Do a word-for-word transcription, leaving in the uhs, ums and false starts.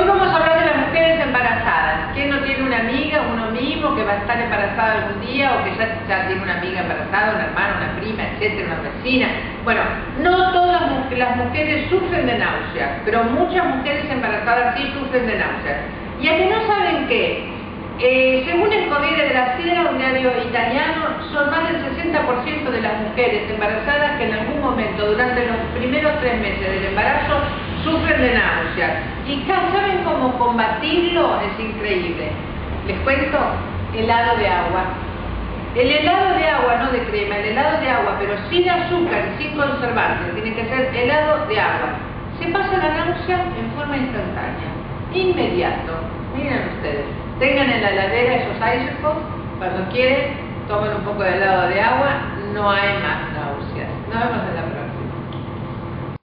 vamos a hablar de las mujeres embarazadas. ¿Quién no tiene una amiga, uno mismo, que va a estar embarazada algún día o que ya, ya tiene una amiga embarazada, una hermana, una prima, etcétera, una vecina? Bueno, no todas las mujeres sufren de náuseas, pero muchas mujeres embarazadas sí sufren de náuseas. Y a que no saben qué, eh, según el Corriere della Sera, un diario italiano, son más del sesenta por ciento de las mujeres embarazadas que en algún momento durante los primeros tres meses del embarazo sufren de náuseas. ¿Y saben cómo combatirlo? Es increíble. Les cuento, helado de agua. El helado de agua, no de crema, el helado de agua, pero sin azúcar y sin conservantes, tiene que ser helado de agua. Se pasa la náusea en forma instantánea, inmediato. Miren ustedes, tengan en la heladera esos Isopod, cuando quieren, tomen un poco de helado de agua, no hay más náuseas. Nos vemos en la próxima.